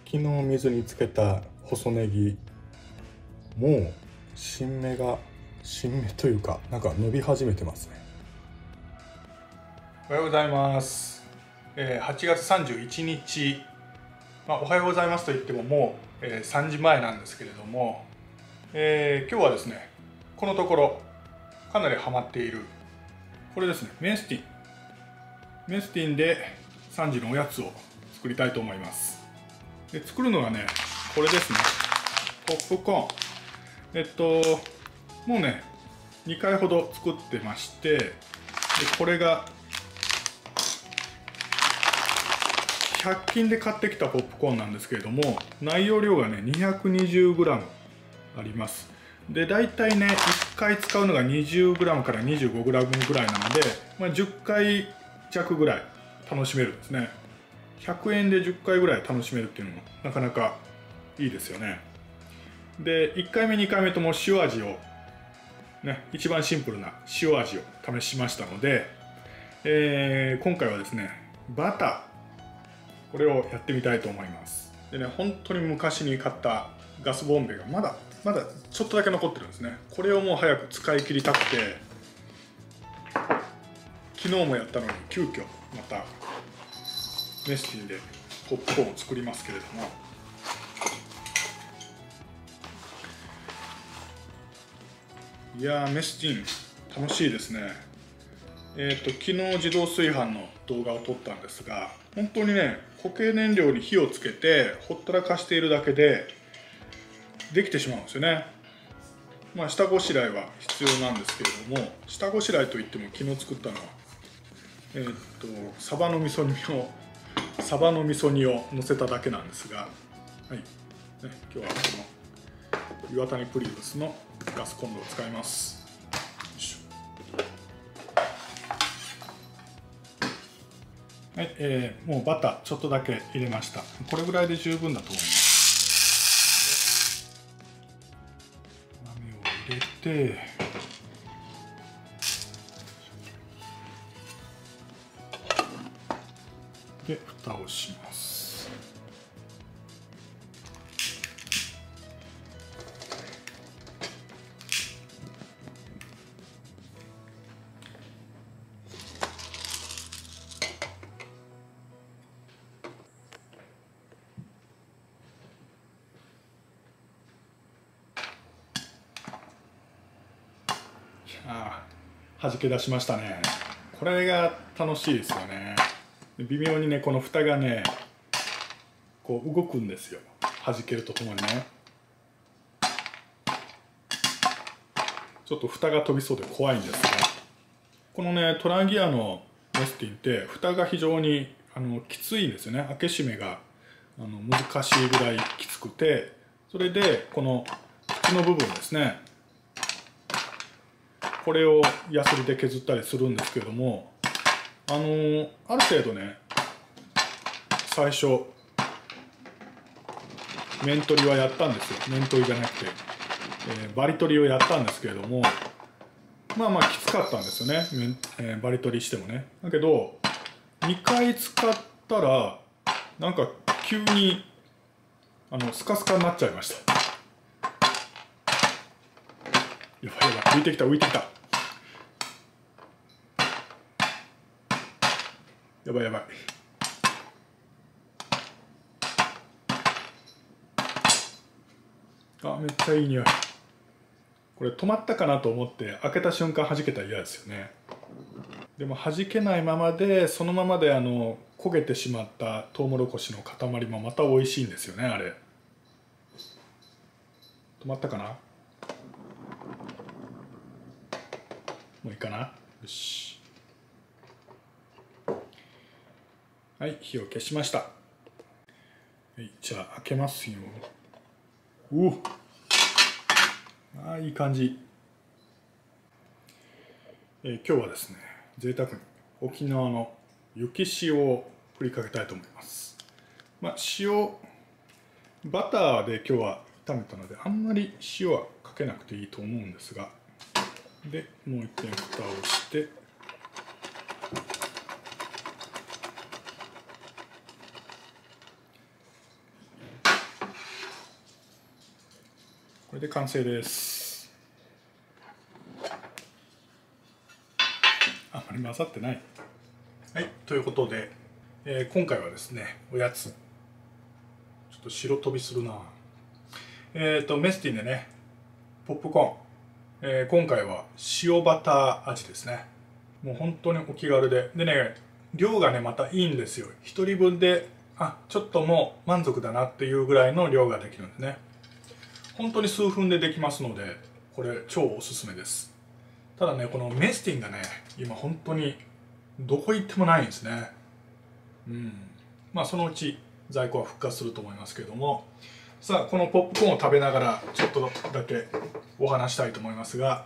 昨日水につけた細ネギもう新芽というかなんか伸び始めてますね。おはようございます。8月31日、おはようございますと言ってももう3時前なんですけれども、今日はですね、このところかなりハマっているこれですね、メスティンで3時のおやつを作りたいと思います。で作るのがね、これですね、ポップコーン。もうね2回ほど作ってまして、でこれが100均で買ってきたポップコーンなんですけれども、内容量がね 220g あります。でだいたいね1回使うのが 20g から 25g ぐらいなので、10回弱ぐらい楽しめるんですね。100円で10回ぐらい楽しめるっていうのもなかなかいいですよね。で1回目2回目とも塩味をね、一番シンプルな塩味を試しましたので、今回はですねバター、これをやってみたいと思います。でね、本当に昔に買ったガスボンベがまだちょっとだけ残ってるんですね。これをもう早く使い切りたくて、昨日もやったのに急遽またメスティンでポップコーンを作りますけれども、いやーメスティン楽しいですね。昨日自動炊飯の動画を撮ったんですが、本当にね固形燃料に火をつけてほったらかしているだけでできてしまうんですよね。下ごしらえは必要なんですけれども、下ごしらえといっても昨日作ったのはサバの味噌煮を乗せただけなんですが、はいね、今日はこの岩谷プリウスのガスコンロを使います。はい、もうバターちょっとだけ入れました。これぐらいで十分だと思います。豆を入れて、で蓋をします。弾け出しましたね。これが楽しいですよね。微妙にねこの蓋がねこう動くんですよ、弾けるとともにね。ちょっと蓋が飛びそうで怖いんですが、このねトランギアのメスティンって蓋が非常にきついんですよね。開け閉めが難しいぐらいきつくて、それでこの口の部分ですね、これをヤスリで削ったりするんですけれども、ある程度ね最初面取りはやったんですよ。面取りじゃなくて、バリ取りをやったんですけれども、きつかったんですよね、バリ取りしてもね。だけど2回使ったらなんか急にスカスカになっちゃいました。やばい浮いてきた。やばい。めっちゃいい匂い。これ止まったかなと思って開けた瞬間弾けたら嫌ですよね。でも弾けないままでそのままで焦げてしまったトウモロコシの塊もまた美味しいんですよね。あれ止まったかな。もういいかな。よし、はい、火を消しました。はい、じゃあ開けますよ。いい感じ。今日はですね贅沢に沖縄の雪塩を振りかけたいと思います。塩バターで今日は炒めたのであんまり塩はかけなくていいと思うんですが、でもう一遍蓋をして、 れで完成です。あまり混ざってない。はい、ということで、今回はですね、おやつちょっと白飛びするな。メスティンでね、ポップコーン、今回は塩バター味ですね。もう本当にお気軽で、でね、量がねまたいいんですよ。1人分でちょっともう満足だなっていうぐらいの量ができるんですね。本当に数分でできますので、これ超おすすめです。ただね、このメスティンがね今本当にどこ行ってもないんですね。まあそのうち在庫は復活すると思いますけれども、さあこのポップコーンを食べながらちょっとだけお話したいと思いますが、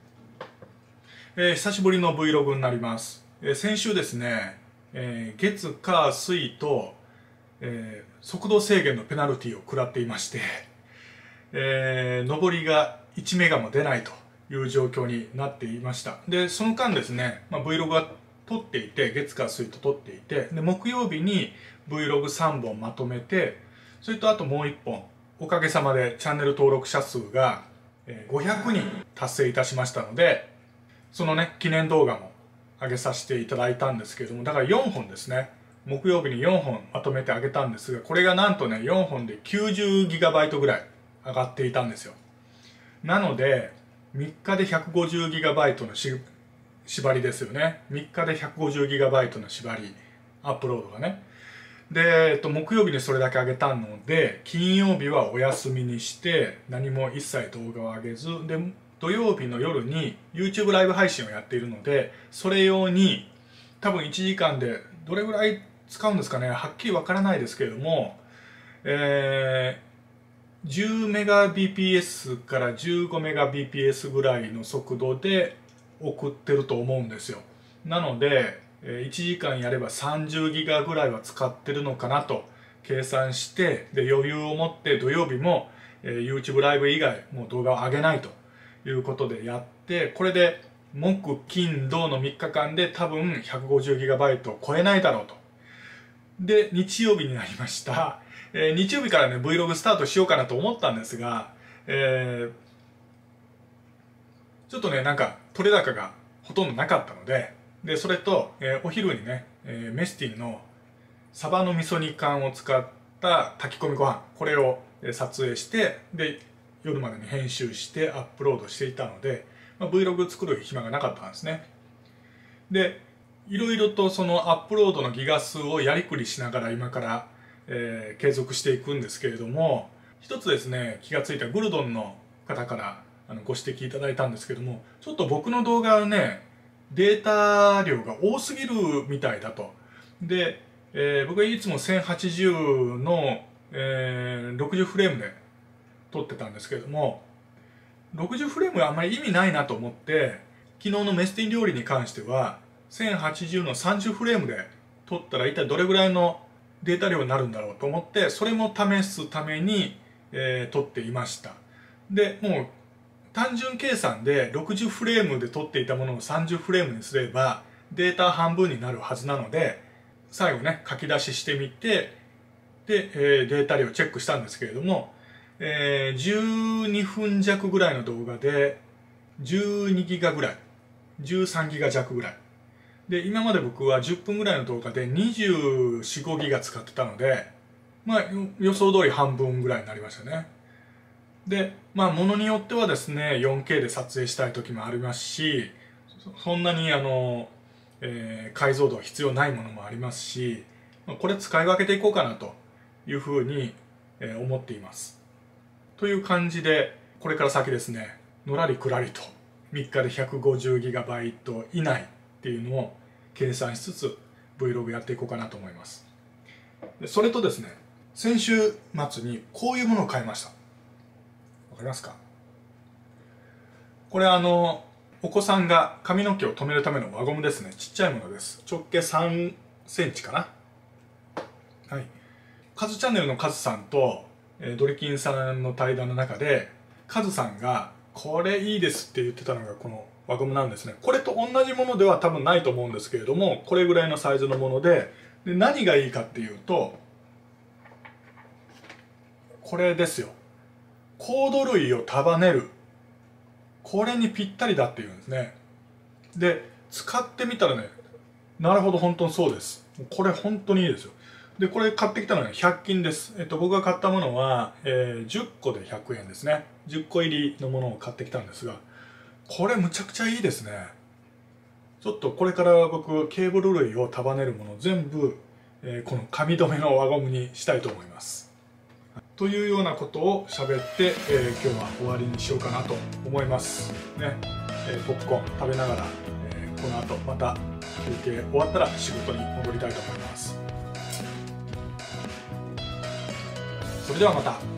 久しぶりの Vlog になります。先週ですね、月火水と、速度制限のペナルティを食らっていまして、上りが1メガも出ないという状況になっていました。でその間ですね、Vlog は撮っていて、月火水と撮っていて、で木曜日に Vlog3 本まとめて、それとあともう1本、おかげさまでチャンネル登録者数が500人達成いたしましたので、そのね記念動画も上げさせていただいたんですけれども、だから4本ですね、木曜日に4本まとめて上げたんですが、これがなんとね4本で 90GB ぐらい上がっていたんですよ。なので3日で 150GB の縛りですよね。3日で 150GB の縛り、アップロードがね。で、木曜日にそれだけ上げたので、金曜日はお休みにして何も一切動画を上げず、で土曜日の夜に YouTube ライブ配信をやっているので、それ用に多分1時間でどれぐらい使うんですかね、はっきりわからないですけれども、10Mbps から 15Mbps ぐらいの速度で送ってると思うんですよ。なので1時間やれば30ギガぐらいは使ってるのかなと計算して、で余裕を持って土曜日も YouTube ライブ以外もう動画を上げないということでやって、これで木金土の3日間で多分 150GB を超えないだろうと。で日曜日になりました。日曜日からね Vlog スタートしようかなと思ったんですが、ちょっとねなんか取れ高がほとんどなかったので、それと、お昼にね、メスティンのサバの味噌煮缶を使った炊き込みご飯、これを撮影して、で夜までに編集してアップロードしていたので、Vlog 作る暇がなかったんですね。でいろいろとそのアップロードのギガ数をやりくりしながら今から、継続していくんですけれども、一つですね気がついたグルドンの方からご指摘いただいたんですけども、ちょっと僕の動画はねデータ量が多すぎるみたいだと。で、僕はいつも1080の、60フレームで撮ってたんですけれども、60フレームはあんまり意味ないなと思って、昨日のメスティン料理に関しては1080の30フレームで撮ったら一体どれぐらいのデータ量になるんだろうと思って、それも試すために、撮っていました。でもう単純計算で60フレームで撮っていたものを30フレームにすればデータ半分になるはずなので、最後ね書き出ししてみて、で、データ量チェックしたんですけれども、12分弱ぐらいの動画で12ギガぐらい、13ギガ弱ぐらいで、今まで僕は10分ぐらいの動画で24、5ギガ使ってたので、予想通り半分ぐらいになりましたね。で、ものによってはですね 4K で撮影したい時もありますし、そんなに解像度は必要ないものもありますし、これ使い分けていこうかなというふうに思っています。という感じで、これから先ですねのらりくらりと3日で 150GB 以内っていうのを計算しつつ Vlog やっていこうかなと思います。それとですね、先週末にこういうものを買いました。わかりますか？これお子さんが髪の毛を留めるための輪ゴムですね。ちっちゃいものです。直径3センチかな。はい。カズチャンネルのカズさんとドリキンさんの対談の中で、カズさんがこれいいですって言ってたのがこの輪ゴムなんですね。これと同じものでは多分ないと思うんですけれども、これぐらいのサイズのもので、何がいいかっていうと、これですよ。 コード類を束ねる、これにぴったりだっていうんですね。で使ってみたらね、なるほど、本当にそうです。これ本当にいいですよ。でこれ買ってきたのは100均です。僕が買ったものは、10個で100円ですね。10個入りのものを買ってきたんですが、これむちゃくちゃいいですね。ちょっとこれから僕ケーブル類を束ねるもの全部、この紙留めの輪ゴムにしたいと思います。というようなことを喋って、今日は終わりにしようかなと思いますね。ポップコーン食べながら、この後また休憩終わったら仕事に戻りたいと思います。それではまた。